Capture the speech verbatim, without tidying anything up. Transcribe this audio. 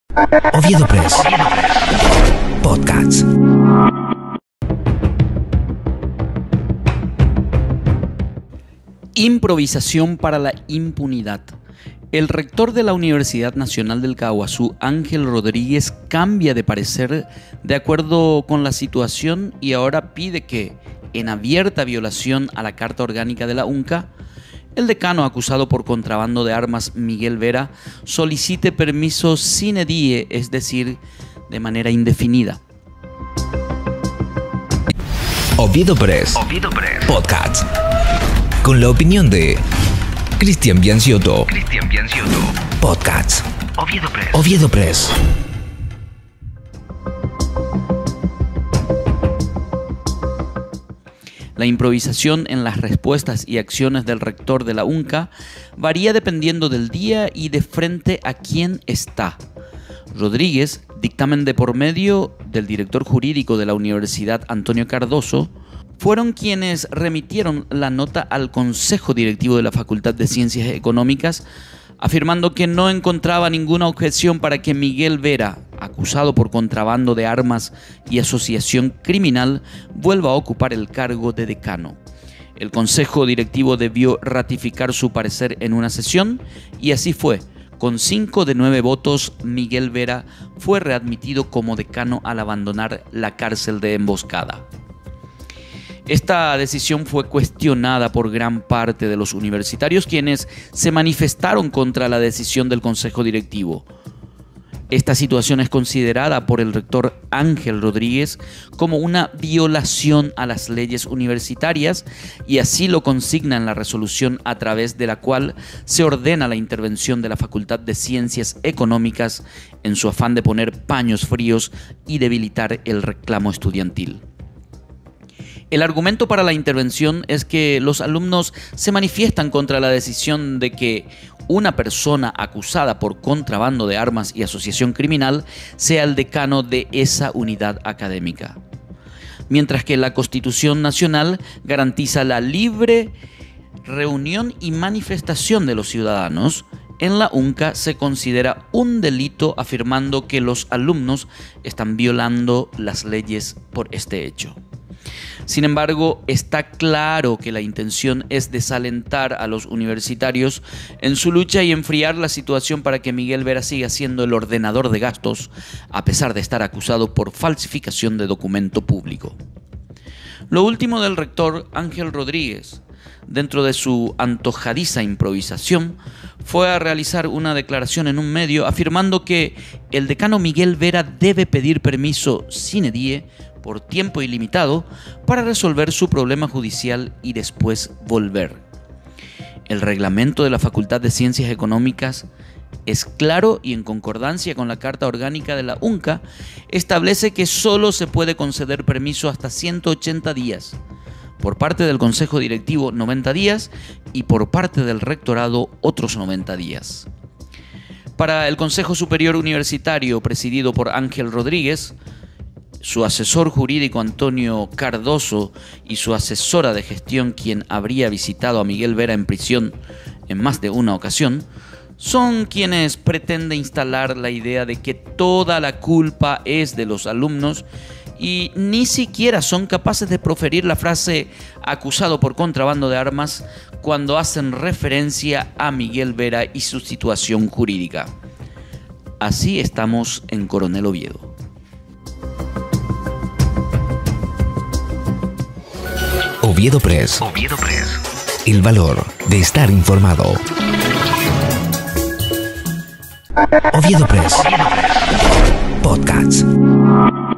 Oviedo Press Podcasts. Improvisación para la impunidad. El rector de la Universidad Nacional del Caaguazú, Ángel Rodríguez, cambia de parecer de acuerdo con la situación y ahora pide que, en abierta violación a la Carta Orgánica de la UNCA, el decano acusado por contrabando de armas, Miguel Vera, solicite permiso sine die, es decir, de manera indefinida. Oviedo Press, Oviedo Press Podcasts. Con la opinión de Cristian Bianciotto. Cristian Bianciotto. Podcasts. Oviedo Press. Oviedo Press. La improvisación en las respuestas y acciones del rector de la UNCA varía dependiendo del día y de frente a quién está. Rodríguez, dictamen de por medio del director jurídico de la Universidad, Antonio Cardoso, fueron quienes remitieron la nota al Consejo Directivo de la Facultad de Ciencias Económicas, afirmando que no encontraba ninguna objeción para que Miguel Vera, acusado por contrabando de armas y asociación criminal, vuelva a ocupar el cargo de decano. El Consejo Directivo debió ratificar su parecer en una sesión y así fue. Con cinco de nueve votos, Miguel Vera fue readmitido como decano al abandonar la cárcel de Emboscada. Esta decisión fue cuestionada por gran parte de los universitarios, quienes se manifestaron contra la decisión del Consejo Directivo. Esta situación es considerada por el rector Ángel Rodríguez como una violación a las leyes universitarias y así lo consigna en la resolución a través de la cual se ordena la intervención de la Facultad de Ciencias Económicas en su afán de poner paños fríos y debilitar el reclamo estudiantil. El argumento para la intervención es que los alumnos se manifiestan contra la decisión de que una persona acusada por contrabando de armas y asociación criminal sea el decano de esa unidad académica. Mientras que la Constitución Nacional garantiza la libre reunión y manifestación de los ciudadanos, en la UNCA se considera un delito afirmando que los alumnos están violando las leyes por este hecho. Sin embargo, está claro que la intención es desalentar a los universitarios en su lucha y enfriar la situación para que Miguel Vera siga siendo el ordenador de gastos, a pesar de estar acusado por falsificación de documento público. Lo último del rector Ángel Rodríguez, dentro de su antojadiza improvisación, fue a realizar una declaración en un medio afirmando que el decano Miguel Vera debe pedir permiso sine die por tiempo ilimitado para resolver su problema judicial y después volver. El reglamento de la Facultad de Ciencias Económicas es claro y en concordancia con la Carta Orgánica de la UNCA, establece que solo se puede conceder permiso hasta ciento ochenta días, por parte del Consejo Directivo noventa días y por parte del Rectorado otros noventa días. Para el Consejo Superior Universitario, presidido por Ángel Rodríguez, su asesor jurídico Antonio Cardoso y su asesora de gestión, quien habría visitado a Miguel Vera en prisión en más de una ocasión, son quienes pretenden instalar la idea de que toda la culpa es de los alumnos y ni siquiera son capaces de proferir la frase acusado por contrabando de armas cuando hacen referencia a Miguel Vera y su situación jurídica. Así estamos en Coronel Oviedo. Oviedo Press. Oviedo Press. El valor de estar informado. Oviedo Press Podcasts.